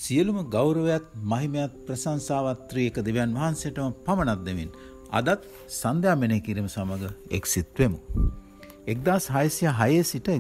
සියලුම ගෞරවයත් මහිමයත් ප්‍රශංසාවත් ත්‍රිඑක දෙවියන් වහන්සේටම පමණක් දෙමින් අදත් සන්ධ්‍යා මෙනෙහි කිරීම සමග එක්සිත් වෙමු. 1606 සිට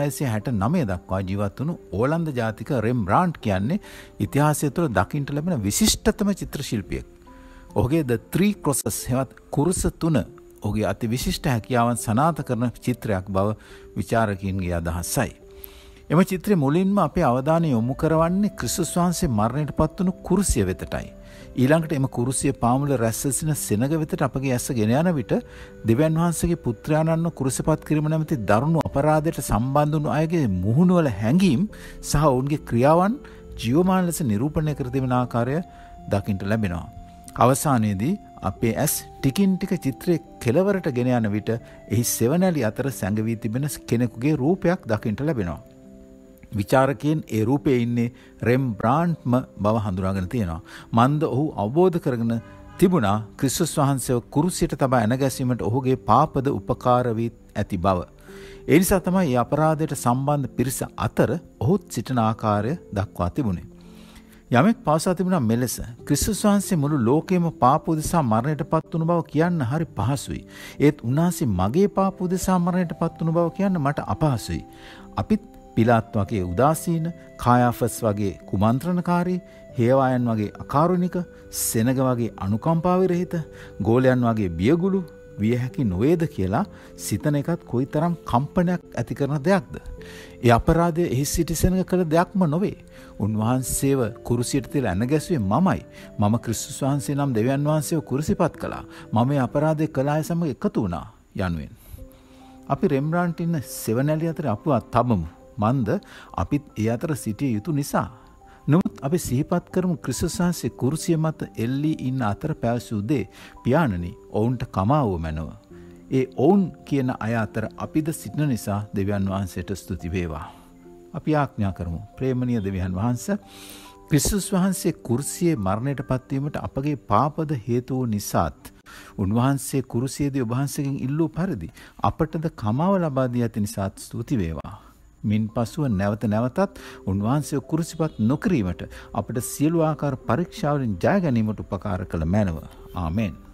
1669 දක්වා ජීවත් වුණු ඕලන්ද ජාතික රෙම්බ්‍රාන්ට් කියන්නේ ඉතිහාසය තුළ දකින්නට ලැබෙන විශිෂ්ටතම චිත්‍ර ශිල්පියෙක්. ඔහුගේ The Three Crosses හෙවත් කුරුස තුන ඔහුගේ අති විශිෂ්ට හැකියාවන් සනාථ කරන චිත්‍රයක් බව විචාරකයින්ගේ අදහසයි. එම චිත්‍රයේ මුලින්ම අපේ අවධානය යොමු කරවන්නේ ක්‍රිස්තුස් වහන්සේ මරණයට පත්වුණු කුරුසිය වෙතටයි. ඊළඟට එම කුරුසිය පාමුල රැස් සිටින සෙනග වෙතට අපගේ ඇස ගෙන යන විට දෙවියන් වහන්සේගේ පුත්‍රයාණන්ව කුරුසපත් කිරීම නැමැති දරුණු අපරාධයට සම්බන්ධ වුණු අයගේ මුහුණුවල හැඟීම් සහ ඔවුන්ගේ ක්‍රියාවන් ජීවමාන ලෙස නිරූපණය කර තිබෙන ආකාරය දකින්නට ලැබෙනවා. අවසානයේදී අපේ ඇස් ටිකින් ටික චිත්‍රයේ කෙළවරට ගෙන යන විට එහි සෙවණැලි අතර සැඟවී තිබෙන කෙනෙකුගේ රූපයක් දකින්නට ලැබෙනවා. විචාරකයන් ඒ රූපයේ ඉන්නේ රෙම්බ්‍රාන්ට්ම බව හඳුනාගෙන තියෙනවා. මන්ද ඔහු අවබෝධ කරගෙන තිබුණා ක්‍රිස්තුස් වහන්සේව කුරුසියට තබා ඇන ගැසීමට ඔහුගේ පාපද උපකාර වී ඇති බව. ඒ නිසා තමයි මේ අපරාධයට සම්බන්ධ පිරිස අතර ඔහුත් සිටින ආකාරය දක්වා තිබුණේ. යමෙක් පවසා තිබුණා මෙලෙස ක්‍රිස්තුස් වහන්සේ මුළු ලෝකෙම පාප උදෙසා මරණයට පත් වුණු බව කියන්න හරි පහසුයි. ඒත් උන්වහන්සේ මගේ පාප උදෙසා මරණයට පත් වුණු බව කියන්න මට අපහසුයි. අපිත් පිලාත් වගේ උදාසීන, කායාෆස් වගේ කුමන්ත්‍රණකාරී, හේවායන් වගේ අකාරුණික, සෙනග වගේ අනුකම්පා විරහිත, ගෝලයන් වගේ බියගුළු විය හැකි නොවේද කියලා සිතන එකත් කොයිතරම් කම්පනයක් ඇති කරන දෙයක්ද. ඒ අපරාධය එහි සිටි සෙනග කළ දෙයක්ම නොවේ. උන්වහන්සේව කුරුසියට තියලා ඇන ගැසුවේ මමයි. මම ක්‍රිස්තුස් වහන්සේ නම් දෙවියන් වහන්සේව කුරුසිපත් කළා. මම මේ අපරාධය කළ අය සමග එකතු වුණා යනුවෙන්. අපි රෙම්බ්‍රාන්ට් ඉන්න සෙවණැලි අතර අපුවත් තබමු. මන්ද අපිත් ඒ අතර සිටිය යුතු නිසා. නමුත් අපි සිහිපත් කරමු ක්‍රිස්තුස් වහන්සේ කුරුසිය මත එල්ලී ඉන්න අතර පැවසූ දේ පියාණනි ඔවුන්ට කමාව මැනව. ඒ ඔවුන් කියන අය අතර අපිද සිටින නිසා දෙවියන් වහන්සේට ස්තුති වේවා. අපි ආඥා කරමු ප්‍රේමණීය දෙවියන් වහන්සේ ක්‍රිස්තුස් වහන්සේ කුරුසියේ මරණයට පත්වීමට අපගේ පාපද හේතු වූ නිසාත් උන්වහන්සේ කුරුසියේදී ඔබ වහන්සේගෙන් ඉල්ලූ පරිදි අපටද කමාව ලබා දී ඇති නිසාත් ස්තුති වේවා. මින් පසුව නැවත නැවතත් උන්වහන්සේ කුරුසිපත් නොකිරීමට අපට සියලු ආකාර පරීක්ෂාවලින් ජය ගැනීමට උපකාර කළ මැනව. ආමෙන්.